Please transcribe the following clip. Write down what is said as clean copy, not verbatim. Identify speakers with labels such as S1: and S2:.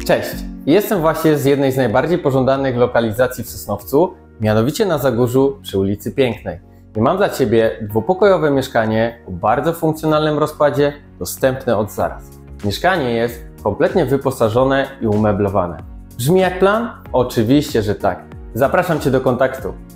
S1: Cześć! Jestem właśnie z jednej z najbardziej pożądanych lokalizacji w Sosnowcu, mianowicie na Zagórzu przy ulicy Pięknej. I mam dla Ciebie dwupokojowe mieszkanie o bardzo funkcjonalnym rozkładzie, dostępne od zaraz. Mieszkanie jest kompletnie wyposażone i umeblowane. Brzmi jak plan? Oczywiście, że tak. Zapraszam Cię do kontaktu.